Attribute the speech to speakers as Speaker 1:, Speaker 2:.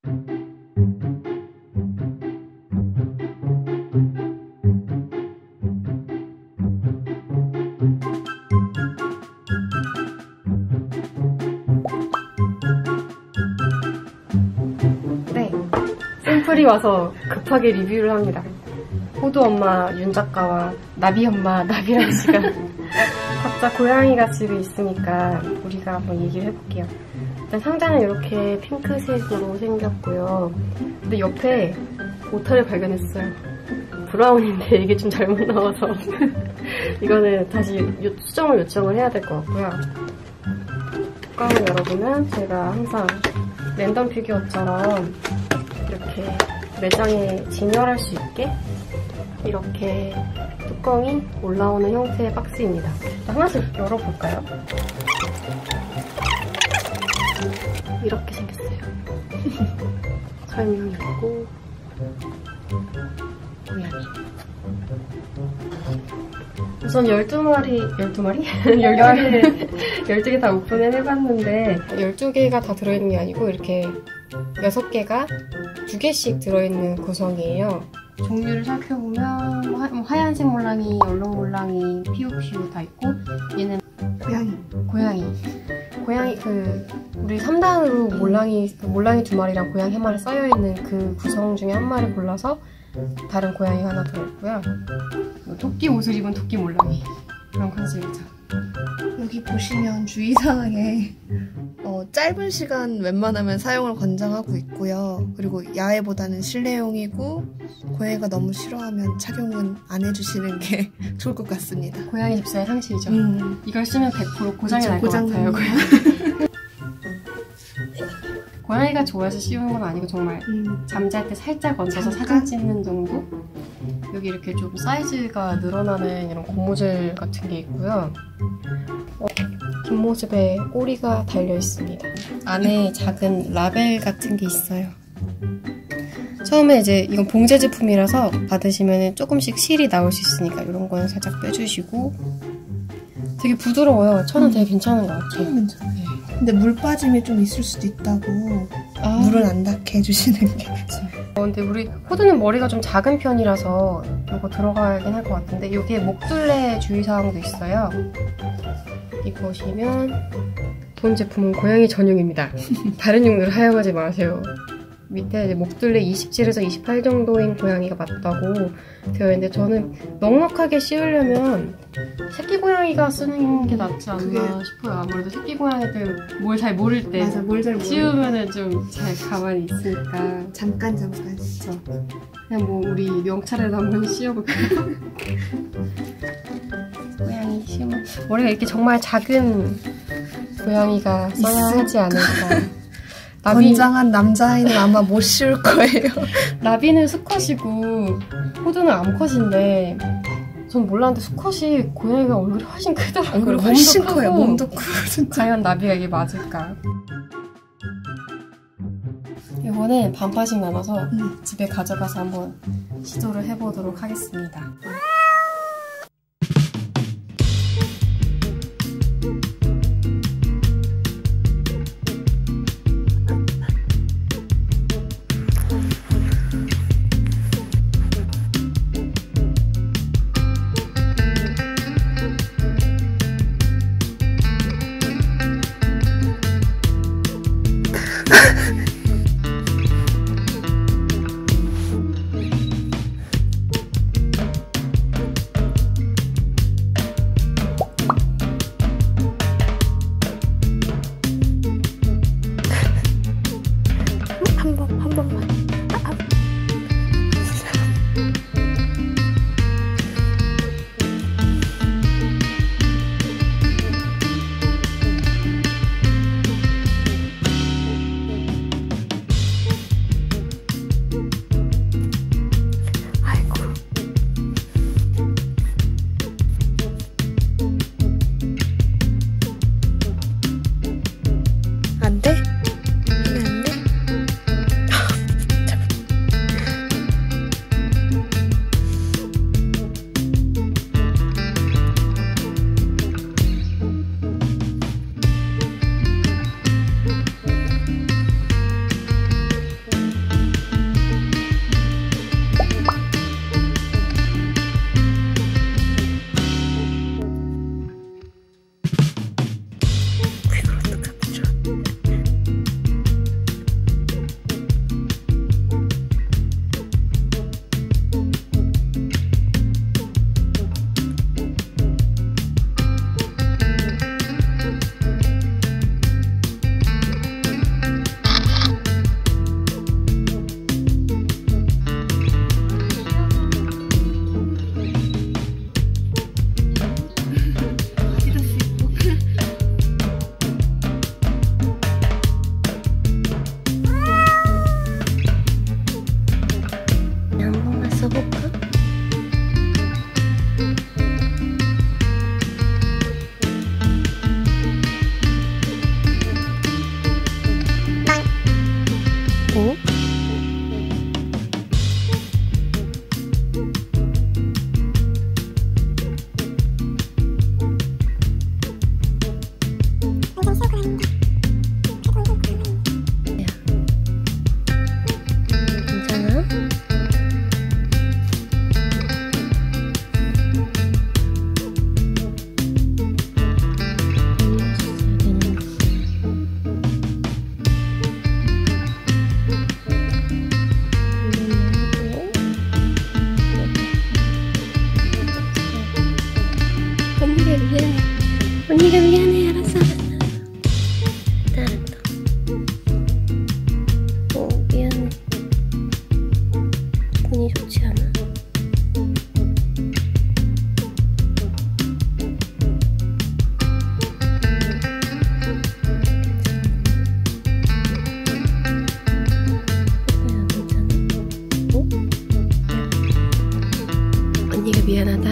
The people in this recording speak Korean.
Speaker 1: 네, 샘플이 와서 급하게 리뷰를 합니다. 호두 엄마 윤 작가와 나비 엄마 나비랑 씨가 각자 고양이가 집에 있으니까 우리가 한번 얘기를 해볼게요. 일단 상자는 이렇게 핑크색으로 생겼고요. 근데 옆에 오타를 발견했어요. 브라운인데 이게 좀 잘못 나와서 이거는 다시 수정을 요청을 해야 될 것 같고요. 뚜껑을 열어보면 제가 항상 랜덤 피규어처럼 이렇게 매장에 진열할 수 있게 이렇게 뚜껑이 올라오는 형태의 박스입니다. 하나씩 열어볼까요? 이렇게 생겼어요. 설명이 있고 고양이. 우선 12마리? 12개 다 오픈을 해봤는데 12개가 다 들어있는 게 아니고 이렇게 6개가 2개씩 들어있는 구성이에요. 종류를 살펴보면 하얀색 몰랑이, 얼룩 몰랑이, 피우피우 다 있고 얘는 고양이 우리 3단으로 몰랑이 2마리랑 고양이 1마리 쌓여있는 그 구성 중에 한 마리 골라서 다른 고양이가 하나 들어있고요. 토끼 옷을 입은 토끼 몰랑이 그런 컨셉이죠.
Speaker 2: 여기 보시면 주의사항에 짧은 시간 웬만하면 사용을 권장하고 있고요. 그리고 야외보다는 실내용이고 고양이가 너무 싫어하면 착용은 안 해주시는 게 좋을 것 같습니다.
Speaker 1: 고양이 집사의 상식이죠. 이걸 쓰면 100% 고장이 날 것 같아요. 고양이가 좋아해서 씌우는 건 아니고 정말 잠잘 때 살짝 얹어서 사진 찍는 정도? 여기 이렇게 좀 사이즈가 늘어나는 이런 고무줄 같은 게 있고요. 뒷모습에 꼬리가 달려 있습니다. 안에 작은 라벨 같은 게 있어요. 처음에 이제 이건 봉제 제품이라서 받으시면 조금씩 실이 나올 수 있으니까 이런 거는 살짝 빼주시고 되게 부드러워요. 저는 되게 괜찮은 것 같아요.
Speaker 2: 괜찮아요. 네. 근데 물 빠짐이 좀 있을 수도 있다고 물은 안 닿게 해주시는 게
Speaker 1: 근데 우리 호두는 머리가 좀 작은 편이라서 이거 들어가긴 할 것 같은데 여기에 목둘레 주의사항도 있어요. 여기 보시면 본 제품은 고양이 전용입니다. 다른 용도로 사용하지 마세요. 밑에 이제 목둘레 27에서 28 정도인 고양이가 맞다고 되어 있는데 저는 넉넉하게 씌우려면 새끼 고양이가 쓰는 게 낫지 않나 싶어요. 아무래도 새끼 고양이들 뭘 잘 모를 때 씌우면은 좀 잘 가만히 있으니까
Speaker 2: 잠깐
Speaker 1: 그렇죠. 그냥 뭐 우리 명찰에도 한번 씌워볼까요? 고양이 씌우면 머리가 이렇게 정말 작은 고양이가 써야 하지 않을까.
Speaker 2: 건장한 남자아이는 아마 못 씌울 거예요.
Speaker 1: 나비는 수컷이고 호두는 암컷인데 전 몰랐는데 수컷이 고양이가 얼굴이 훨씬 크더라고요.
Speaker 2: 훨씬 커요. 몸도 크고 진짜.
Speaker 1: 과연 나비가 이게 맞을까? 이거는 반파씩 나눠서 집에 가져가서 한번 시도를 해보도록 하겠습니다.
Speaker 2: 한 번만. 안 돼? 안 돼?
Speaker 1: 어? 괜찮아? 언니가 미안해. 알았어. 알았다. 미안해. 기분이 좋지 않아? 언니가 미안하다.